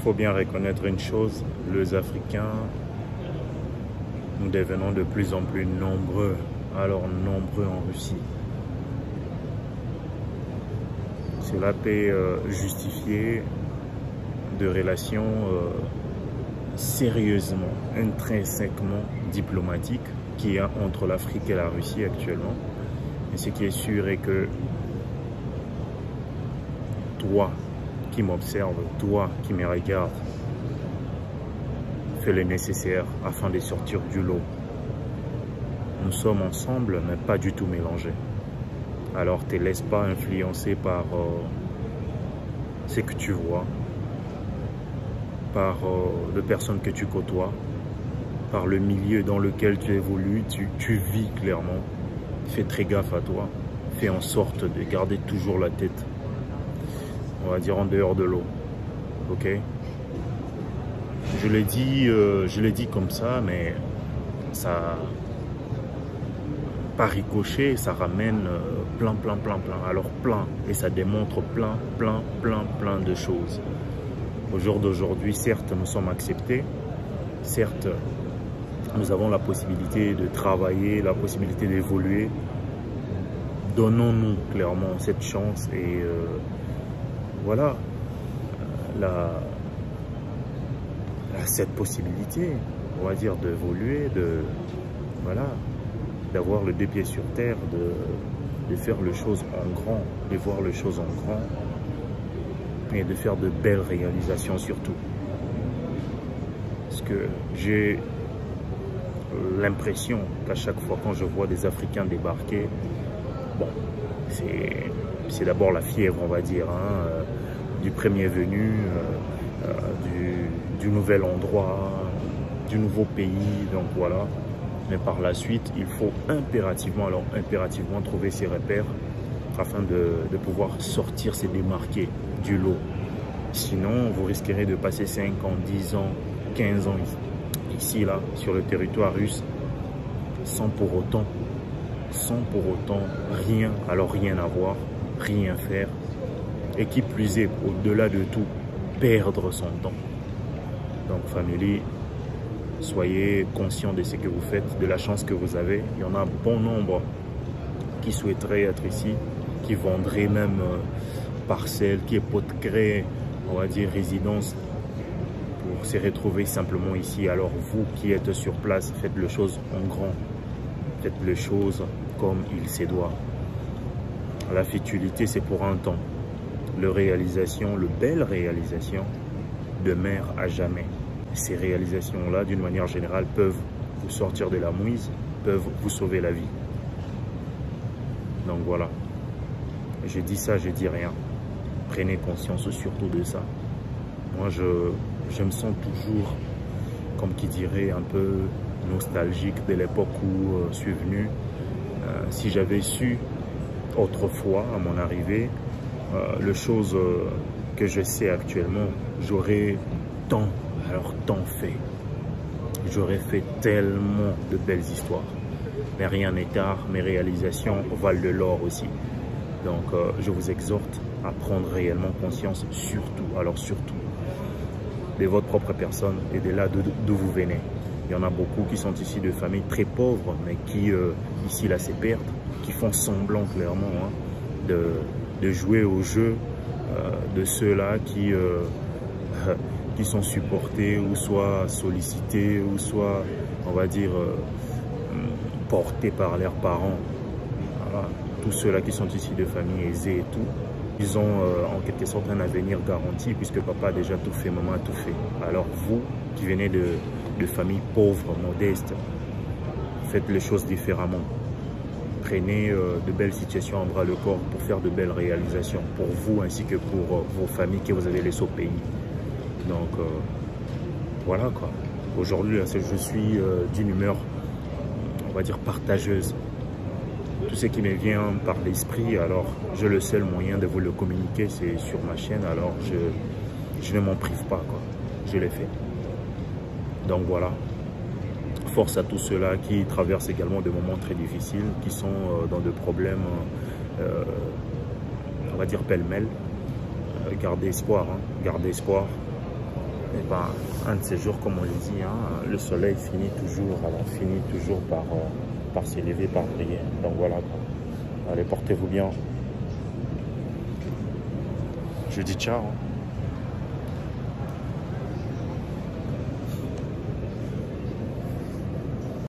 faut bien reconnaître une chose, les Africains, nous devenons de plus en plus nombreux, alors nombreux en Russie. Cela peut justifier de relations sérieusement, intrinsèquement diplomatiques qu'il y a entre l'Afrique et la Russie actuellement. Et ce qui est sûr est que toi qui m'observes, toi qui me regardes, fais le nécessaire afin de sortir du lot. Nous sommes ensemble, mais pas du tout mélangés. Alors, ne te laisse pas influencer par ce que tu vois, par les personnes que tu côtoies, par le milieu dans lequel tu évolues, tu vis clairement. Fais très gaffe à toi. Fais en sorte de garder toujours la tête, on va dire, en dehors de l'eau. Ok? Je l'ai dit comme ça, mais ça, par ricochet, ça ramène plein. Alors plein, et ça démontre plein de choses. Au jour d'aujourd'hui, certes, nous sommes acceptés. Certes, nous avons la possibilité de travailler, la possibilité d'évoluer. Donnons-nous clairement cette chance et voilà, cette possibilité, on va dire, d'évoluer, voilà, d'avoir le deux pieds sur terre, de faire les choses en grand, de voir les choses en grand et de faire de belles réalisations surtout. Parce que j'ai l'impression qu'à chaque fois quand je vois des Africains débarquer, bon, c'est d'abord la fièvre, on va dire, hein, du premier venu, du nouvel endroit, du nouveau pays, donc voilà. Mais par la suite, il faut impérativement trouver ses repères afin de pouvoir sortir, se démarquer du lot. Sinon, vous risquerez de passer 5 ans, 10 ans, 15 ans ici, là, sur le territoire russe, sans pour autant rien, alors rien avoir, rien faire, et qui plus est, au-delà de tout, perdre son temps. Donc, famille, soyez conscients de ce que vous faites, de la chance que vous avez. Il y en a bon nombre qui souhaiteraient être ici, qui vendraient même parcelles, qui hypothèqueraient, on va dire, résidence pour se retrouver simplement ici. Alors vous qui êtes sur place, faites les choses en grand, faites les choses comme il se doit. La futilité, c'est pour un temps. Les belles réalisations demeurent à jamais. Ces réalisations-là, d'une manière générale, peuvent vous sortir de la mouise, peuvent vous sauver la vie. Donc voilà, j'ai dit ça, je dis rien. Prenez conscience surtout de ça. Moi, je me sens toujours, comme qui dirait, un peu nostalgique de l'époque où je suis venu. Si j'avais su autrefois, à mon arrivée, les choses que je sais actuellement, j'aurais tant fait. J'aurais fait tellement de belles histoires. Mais rien n'est tard, mes réalisations valent de l'or aussi. Donc je vous exhorte à prendre réellement conscience, surtout, de votre propre personne et de là d'où vous venez. Il y en a beaucoup qui sont ici de familles très pauvres, mais qui ici là se perdent, qui font semblant clairement, hein, de jouer au jeu de ceux-là qui sont supportés ou soit sollicités ou soit, on va dire, portés par leurs parents. Voilà. Tous ceux-là qui sont ici de familles aisées et tout, ils ont en quelque sorte un avenir garanti puisque papa a déjà tout fait, maman a tout fait. Alors vous qui venez de familles pauvres, modestes, faites les choses différemment. Prenez de belles situations en bras le corps pour faire de belles réalisations pour vous ainsi que pour vos familles que vous avez laissées au pays. Donc voilà quoi. Aujourd'hui, je suis d'une humeur, on va dire, partageuse. Tout ce qui me vient par l'esprit, alors j'ai le seul moyen de vous le communiquer, c'est sur ma chaîne. Alors je ne m'en prive pas, quoi. Je l'ai fait. Donc voilà. Force à tous ceux-là qui traversent également des moments très difficiles, qui sont dans des problèmes, on va dire pêle-mêle. Gardez espoir, hein. Gardez espoir. Et ben, un de ces jours, comme on le dit, hein, le soleil finit toujours par s'élever, par briller. Donc voilà, allez, portez-vous bien. Je dis ciao.